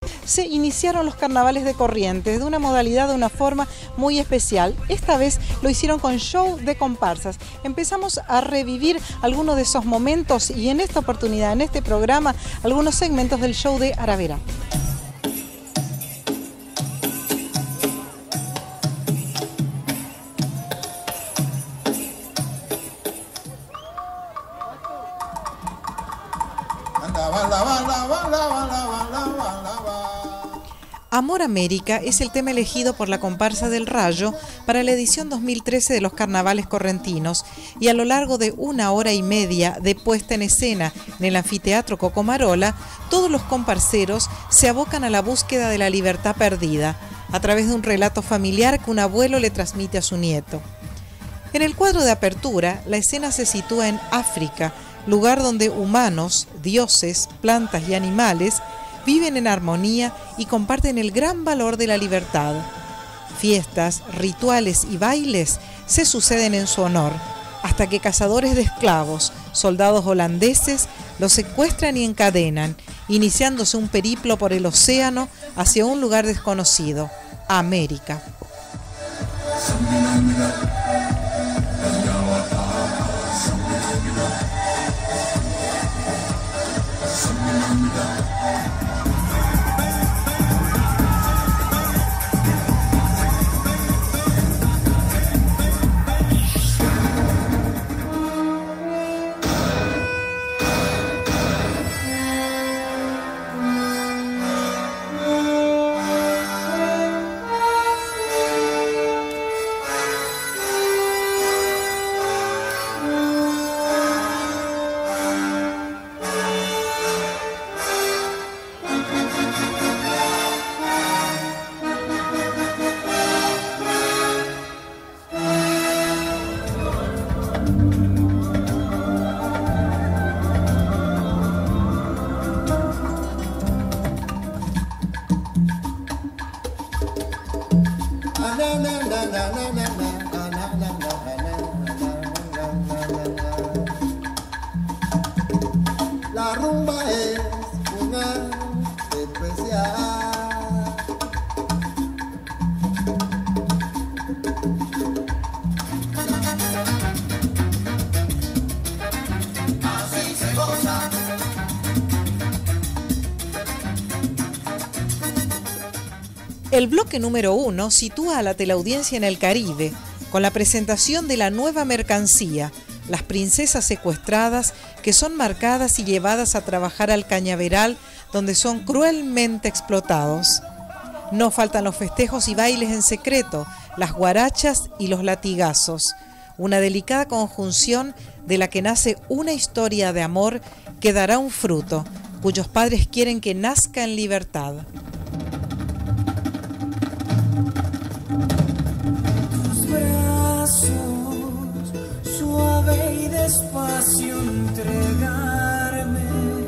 Se iniciaron los carnavales de Corrientes de una modalidad, de una forma muy especial. Esta vez lo hicieron con show de comparsas. Empezamos a revivir algunos de esos momentos y en esta oportunidad, en este programa, algunos segmentos del show de Aravera. Amor América es el tema elegido por la comparsa del Rayo para la edición 2013 de los carnavales correntinos y a lo largo de 1 hora y media de puesta en escena en el anfiteatro Cocomarola, todos los comparseros se abocan a la búsqueda de la libertad perdida a través de un relato familiar que un abuelo le transmite a su nieto. En el cuadro de apertura, la escena se sitúa en África, lugar donde humanos, dioses, plantas y animales viven en armonía y comparten el gran valor de la libertad. Fiestas, rituales y bailes se suceden en su honor, hasta que cazadores de esclavos, soldados holandeses, los secuestran y encadenan, iniciándose un periplo por el océano hacia un lugar desconocido, América. La rumba es un arte especial. Así se goza. El bloque número 1 sitúa a la teleaudiencia en el Caribe, con la presentación de la nueva mercancía, las princesas secuestradas que son marcadas y llevadas a trabajar al cañaveral donde son cruelmente explotados. No faltan los festejos y bailes en secreto, las guarachas y los latigazos, una delicada conjunción de la que nace una historia de amor que dará un fruto, cuyos padres quieren que nazca en libertad. Tus brazos, suave y despacio entregarme.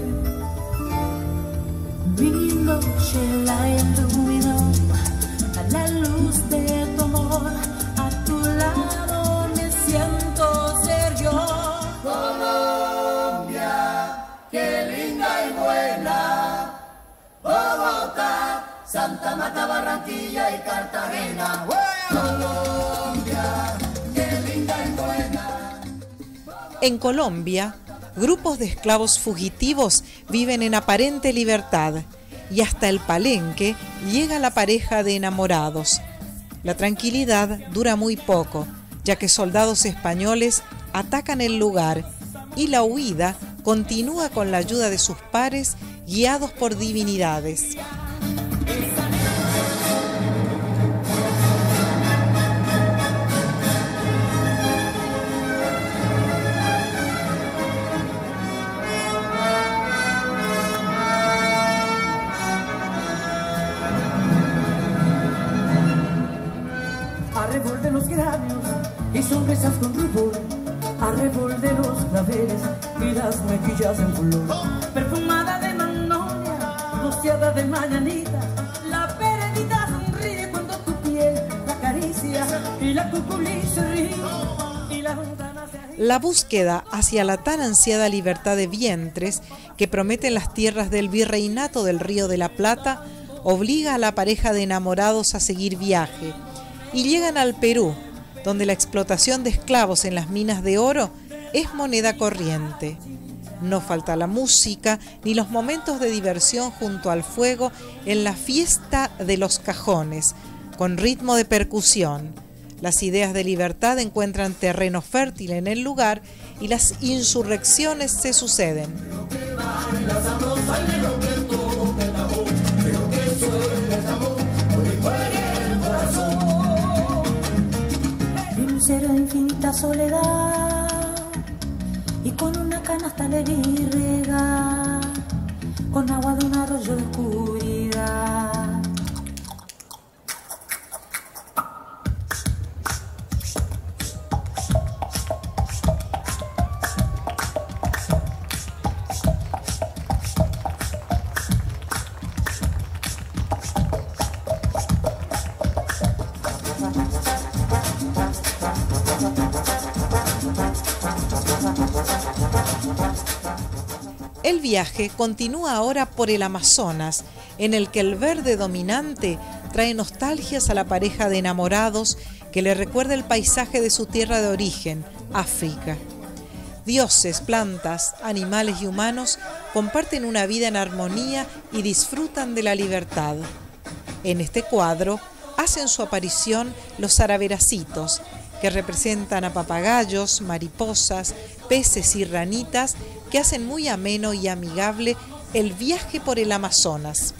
Mi noche la iluminó a la luz de tu amor. A tu lado me siento ser yo. Colombia, qué linda y buena. Bogotá, Santa Marta, Barranquilla y Cartagena. Colombia, qué linda y buena. En Colombia, grupos de esclavos fugitivos viven en aparente libertad y hasta el Palenque llega la pareja de enamorados. La tranquilidad dura muy poco, ya que soldados españoles atacan el lugar y la huida continúa con la ayuda de sus pares guiados por divinidades. Arrebol de los granios y sonrisas con rubor, arrebol de los claveles y las mejillas en flor, perfumada de magnolia, rociada de mañanita, la perenita sonríe cuando tu piel la acaricia y la cuculí se ríe y la ventana se agita. La búsqueda hacia la tan ansiada libertad de vientres que prometen las tierras del virreinato del Río de la Plata obliga a la pareja de enamorados a seguir viaje y llegan al Perú, donde la explotación de esclavos en las minas de oro es moneda corriente. No falta la música ni los momentos de diversión junto al fuego en la fiesta de los cajones, con ritmo de percusión. Las ideas de libertad encuentran terreno fértil en el lugar y las insurrecciones se suceden. Cero de infinita soledad y con una canasta le vi regar con agua de un arroyo de oscuridad. El viaje continúa ahora por el Amazonas, en el que el verde dominante trae nostalgias a la pareja de enamorados que le recuerda el paisaje de su tierra de origen, África. Dioses, plantas, animales y humanos comparten una vida en armonía y disfrutan de la libertad. En este cuadro hacen su aparición los araveracitos, que representan a papagayos, mariposas, peces y ranitas que hacen muy ameno y amigable el viaje por el Amazonas.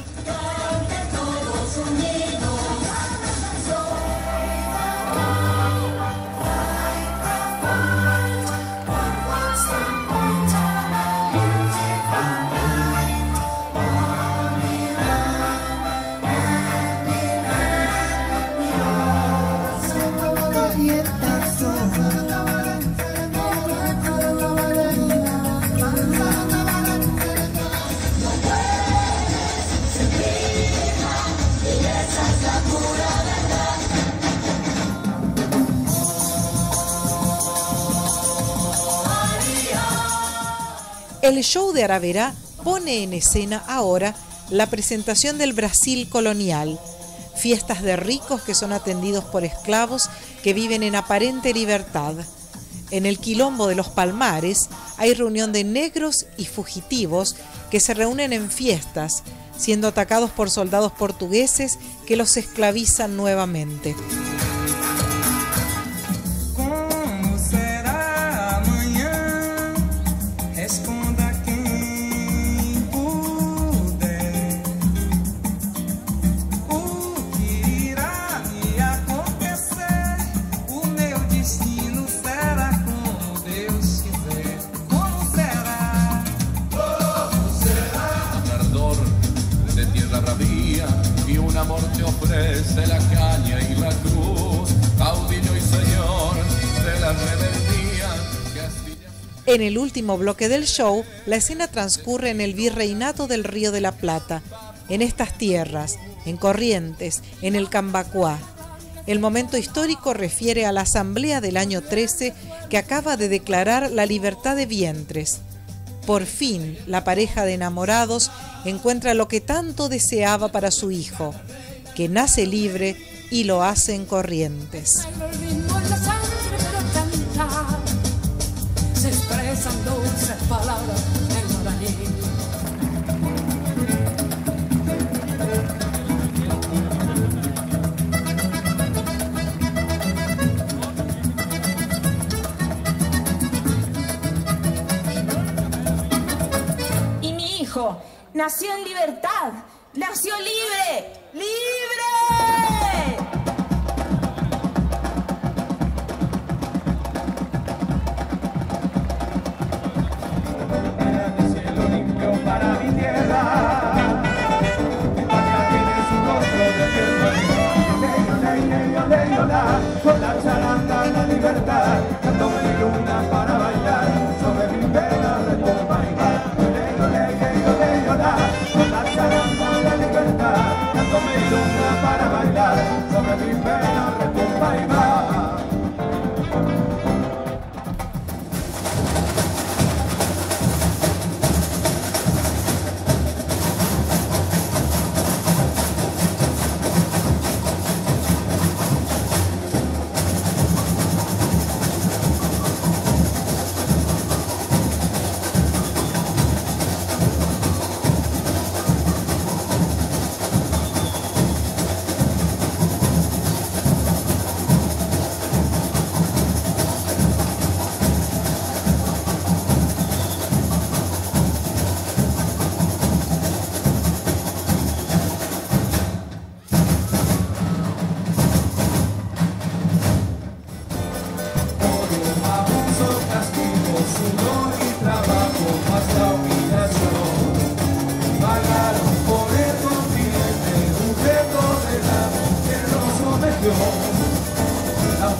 El show de Araverá pone en escena ahora la presentación del Brasil colonial, fiestas de ricos que son atendidos por esclavos que viven en aparente libertad. En el quilombo de los Palmares hay reunión de negros y fugitivos que se reúnen en fiestas, siendo atacados por soldados portugueses que los esclavizan nuevamente. Y un amor te ofrece la caña y la cruz, caudillo y señor de la rebeldía. En el último bloque del show, la escena transcurre en el virreinato del Río de la Plata, en estas tierras, en Corrientes, en el Cambacuá. El momento histórico refiere a la asamblea del año 13 que acaba de declarar la libertad de vientres. Por fin, la pareja de enamorados encuentra lo que tanto deseaba para su hijo, que nace libre y lo hace en Corrientes. Se expresan dulces palabras en guaraní. Y mi hijo nació en libertad, nació libre, ¡libre! Para mi tierra, mi patria tiene su rostro de piel, con la charanga la libertad, dándome luna para bailar, sobre mi pena de tu con la charanga la libertad, dándome luna.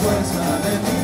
fuerza de mi